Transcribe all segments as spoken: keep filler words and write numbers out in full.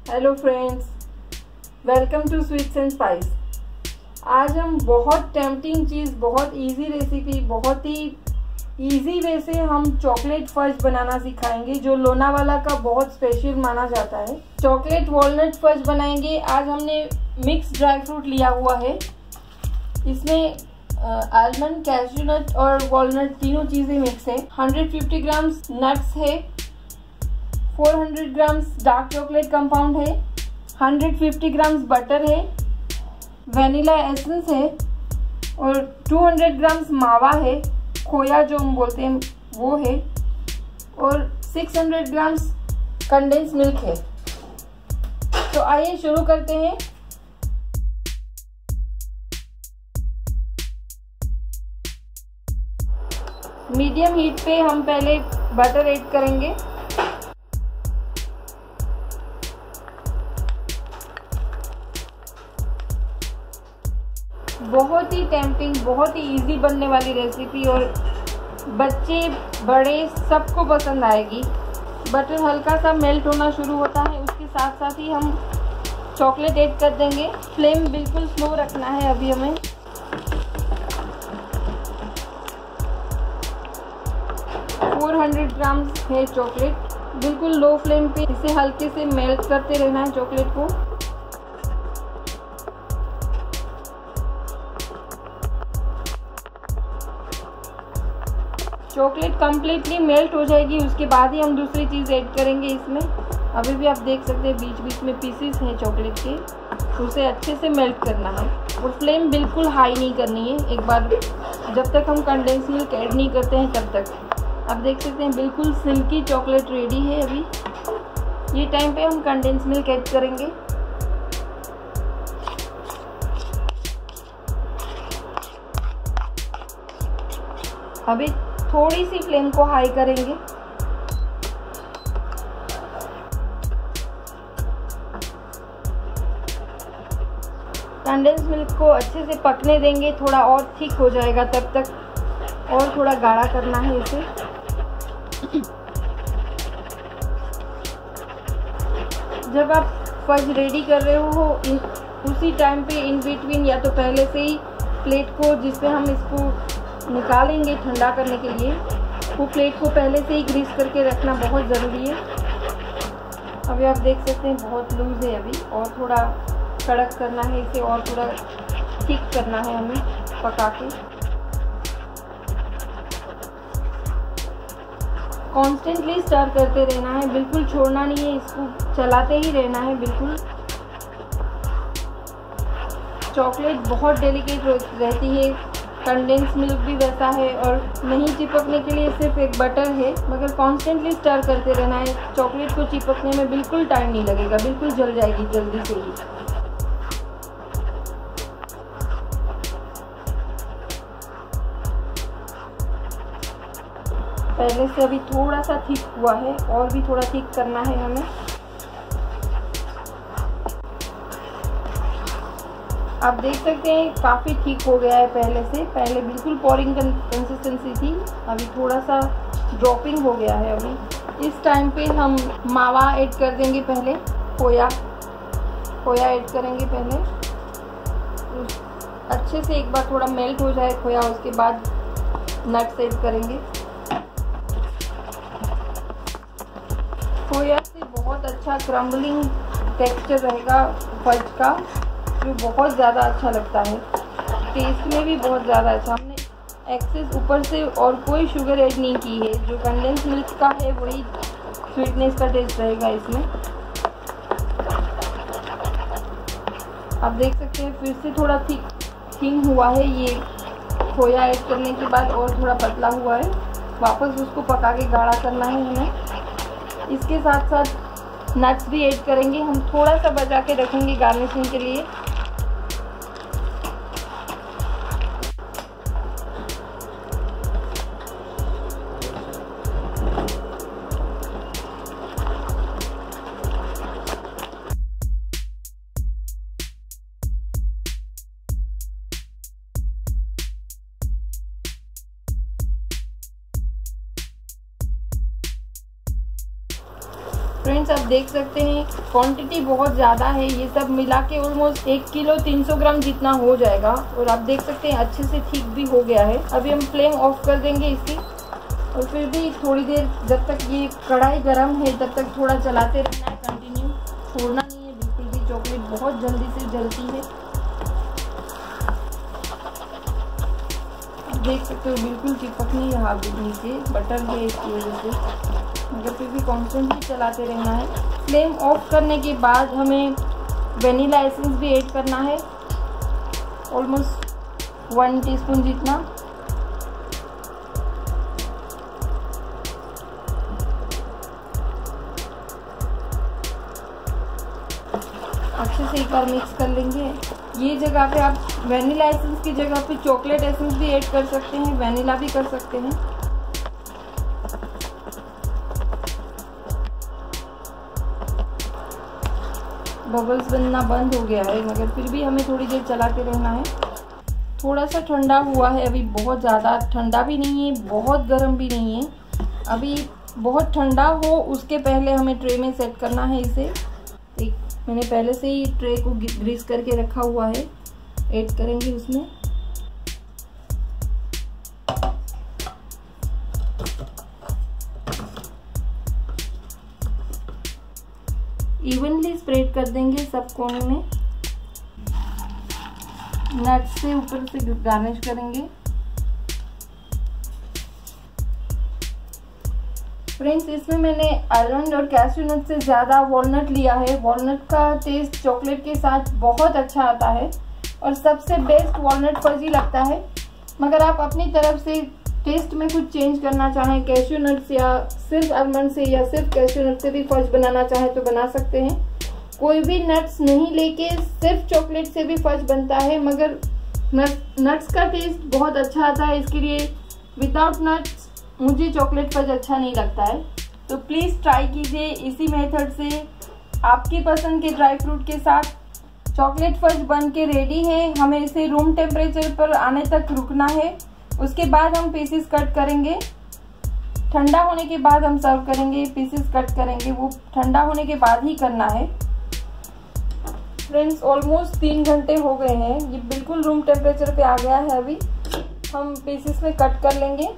Hello friends, welcome to sweets and spice. आज हम बहुत टेम्पटिंग चीज़, बहुत इजी रेसिपी, बहुत ही इजी वे से हम चॉकलेट फज बनाना सिखाएंगे, जो लोनावाला का बहुत स्पेशल माना जाता है। चॉकलेट वॉलनट फज बनाएंगे। आज हमने मिक्स ड्राई फ्रूट लिया हुआ है। इसमें आलमंड, कैश्यू नट और वॉलनट तीनों चीज़ें मिक्स है। एक सौ पचास ग्राम्स नट्स है, चार सौ ग्राम्स डार्क चॉकलेट कंपाउंड है, एक सौ पचास ग्राम्स बटर है, वनीला एसेंस है और दो सौ ग्राम्स मावा है, खोया जो हम बोलते हैं वो है, और छह सौ ग्राम्स कंडेंस मिल्क है। तो आइए शुरू करते हैं। मीडियम हीट पे हम पहले बटर ऐड करेंगे। बहुत ही टेम्पटिंग, बहुत ही इजी बनने वाली रेसिपी और बच्चे बड़े सबको पसंद आएगी। बटर हल्का सा मेल्ट होना शुरू होता है, उसके साथ साथ ही हम चॉकलेट ऐड कर देंगे। फ्लेम बिल्कुल स्लो रखना है अभी हमें। चार सौ ग्राम्स है चॉकलेट, बिल्कुल लो फ्लेम पे इसे हल्के से मेल्ट करते रहना है चॉकलेट को। चॉकलेट कम्प्लीटली मेल्ट हो जाएगी, उसके बाद ही हम दूसरी चीज़ ऐड करेंगे इसमें। अभी भी आप देख सकते हैं बीच बीच में पीसेस हैं चॉकलेट के, उसे अच्छे से मेल्ट करना है और फ्लेम बिल्कुल हाई नहीं करनी है एक बार, जब तक हम कंडेंस मिल्क ऐड नहीं करते हैं तब तक। आप देख सकते हैं बिल्कुल सिल्की चॉकलेट रेडी है। अभी ये टाइम पे हम कंडेंस मिल्क ऐड करेंगे। अभी थोड़ी सी फ्लेम को हाई करेंगे। कंडेंस मिल्क को अच्छे से पकने देंगे, थोड़ा और थिक हो जाएगा तब तक, और थोड़ा गाढ़ा करना है इसे। जब आप फज रेडी कर रहे हो इन, उसी टाइम पे इन बिटवीन या तो पहले से ही प्लेट को जिसपे हम इसको निकालेंगे ठंडा करने के लिए, वो प्लेट को पहले से ही ग्रीस करके रखना बहुत ज़रूरी है। अभी आप देख सकते हैं बहुत लूज़ है अभी, और थोड़ा कड़क करना है इसे, और थोड़ा थिक करना है हमें पका के। कॉन्स्टेंटली स्टर करते रहना है, बिल्कुल छोड़ना नहीं है, इसको चलाते ही रहना है बिल्कुल। चॉकलेट बहुत डेलिकेट रहती है, कंडेंस मिल्क भी वैसा है, और नहीं चिपकने के लिए सिर्फ एक बटर है, मगर कॉन्स्टेंटली स्टर करते रहना है। चॉकलेट को चिपकने में बिल्कुल टाइम नहीं लगेगा, बिल्कुल जल जाएगी जल्दी से ही। पहले से अभी थोड़ा सा थिक हुआ है, और भी थोड़ा थिक करना है हमें। आप देख सकते हैं काफ़ी ठीक हो गया है पहले से। पहले बिल्कुल पोरिंग कंसिस्टेंसी थी, अभी थोड़ा सा ड्रॉपिंग हो गया है। अभी इस टाइम पे हम मावा ऐड कर देंगे। पहले खोया खोया ऐड करेंगे पहले, अच्छे से एक बार थोड़ा मेल्ट हो जाए खोया, उसके बाद नट्स ऐड करेंगे। खोया से बहुत अच्छा क्रम्बलिंग टेक्सचर रहेगा फज का, जो बहुत ज़्यादा अच्छा लगता है, टेस्ट में भी बहुत ज़्यादा अच्छा। हमने एक्सेस ऊपर से और कोई शुगर ऐड नहीं की है, जो कंडेंस मिल्क का है वही स्वीटनेस का टेस्ट रहेगा इसमें। आप देख सकते हैं फिर से थोड़ा थिक थिन हुआ है ये खोया ऐड करने के बाद, और थोड़ा पतला हुआ है। वापस उसको पका के गाढ़ा करना है हमें। इसके साथ साथ नट्स भी ऐड करेंगे हम, थोड़ा सा बचा के रखेंगे गार्निशिंग के लिए। फ्रेंड्स आप देख सकते हैं क्वांटिटी बहुत ज़्यादा है, ये सब मिला के ऑलमोस्ट एक किलो तीन सौ ग्राम जितना हो जाएगा। और आप देख सकते हैं अच्छे से ठीक भी हो गया है। अभी हम फ्लेम ऑफ कर देंगे इसकी, और फिर भी थोड़ी देर जब तक ये कढ़ाई गर्म है तब तक थोड़ा चलाते रहना है, कंटिन्यू छोड़ना नहीं है बिल्कुल भी। चॉकलेट बहुत जल्दी से जलती है, देख सकते हो बिल्कुल चिपक नहीं रहा नीचे, बटर है इसकी वजह से, मगर फिर भी कॉन्स्टेंटली चलाते रहना है। फ्लेम ऑफ करने के बाद हमें वेनिला एसेंस भी ऐड करना है, ऑलमोस्ट वन टीस्पून जितना। अच्छे से एक बार मिक्स कर लेंगे। ये जगह पे आप वेनिला एसेंस की जगह पे चॉकलेट एसेंस भी ऐड कर सकते हैं, वेनिला भी कर सकते हैं। बबल्स बनना बंद हो गया है, मगर फिर भी हमें थोड़ी देर चलाते रहना है। थोड़ा सा ठंडा हुआ है, अभी बहुत ज़्यादा ठंडा भी नहीं है, बहुत गर्म भी नहीं है। अभी बहुत ठंडा हो उसके पहले हमें ट्रे में सेट करना है इसे। एक मैंने पहले से ही ट्रे को ग्रीस करके रखा हुआ है, ऐड करेंगे उसमें। इवनली स्प्रेड कर देंगे सब कोने में। नट्स से ऊपर से गार्निश करेंगे। फ्रेंड्स इसमें मैंने आलमंड और कैश्यू नट से ज़्यादा वॉलनट लिया है। वॉलनट का टेस्ट चॉकलेट के साथ बहुत अच्छा आता है और सबसे बेस्ट वॉलनट फज ही लगता है। मगर आप अपनी तरफ से टेस्ट में कुछ चेंज करना चाहें, कैश्यू नट से या सिर्फ आलमंड से या सिर्फ कैश्यू नट से भी फज बनाना चाहें तो बना सकते हैं। कोई भी नट्स नहीं लेके सिर्फ चॉकलेट से भी फज बनता है, मगर नट्स का टेस्ट बहुत अच्छा आता है। इसके लिए विदाउट नट्स मुझे चॉकलेट फज अच्छा नहीं लगता है। तो प्लीज़ ट्राई कीजिए इसी मेथड से। आपकी पसंद के ड्राई फ्रूट के साथ चॉकलेट फज बन के रेडी है। हमें इसे रूम टेम्परेचर पर आने तक रुकना है, उसके बाद हम पीसेस कट करेंगे। ठंडा होने के बाद हम सर्व करेंगे, पीसेस कट करेंगे, वो ठंडा होने के बाद ही करना है। फ्रेंड्स ऑलमोस्ट तीन घंटे हो गए हैं, ये बिल्कुल रूम टेम्परेचर पे आ गया है। अभी हम पीसेस में कट कर लेंगे।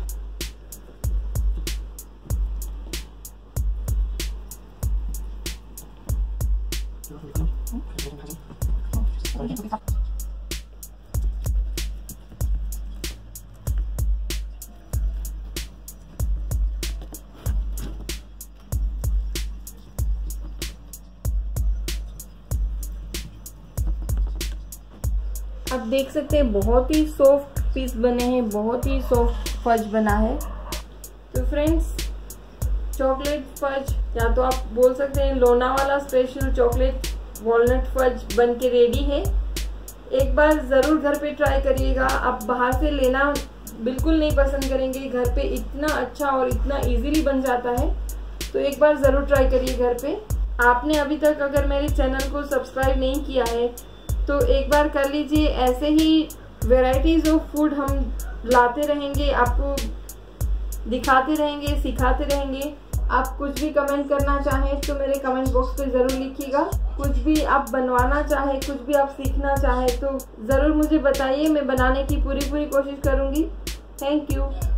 आप देख सकते हैं बहुत ही सॉफ्ट पीस बने हैं, बहुत ही सॉफ्ट फज बना है। तो फ्रेंड्स चॉकलेट फज, या तो आप बोल सकते हैं Lonavala special chocolate walnut fudge बन के रेडी है। एक बार ज़रूर घर पे ट्राई करिएगा। आप बाहर से लेना बिल्कुल नहीं पसंद करेंगे, घर पे इतना अच्छा और इतना इजीली बन जाता है। तो एक बार ज़रूर ट्राई करिए घर पे। आपने अभी तक अगर मेरे चैनल को सब्सक्राइब नहीं किया है तो एक बार कर लीजिए। ऐसे ही वेराइटीज़ ऑफ फूड हम लाते रहेंगे, आपको दिखाते रहेंगे, सिखाते रहेंगे। आप कुछ भी कमेंट करना चाहें तो मेरे कमेंट बॉक्स पे ज़रूर लिखिएगा। कुछ भी आप बनवाना चाहें, कुछ भी आप सीखना चाहें तो ज़रूर मुझे बताइए, मैं बनाने की पूरी पूरी कोशिश करूँगी। Thank you.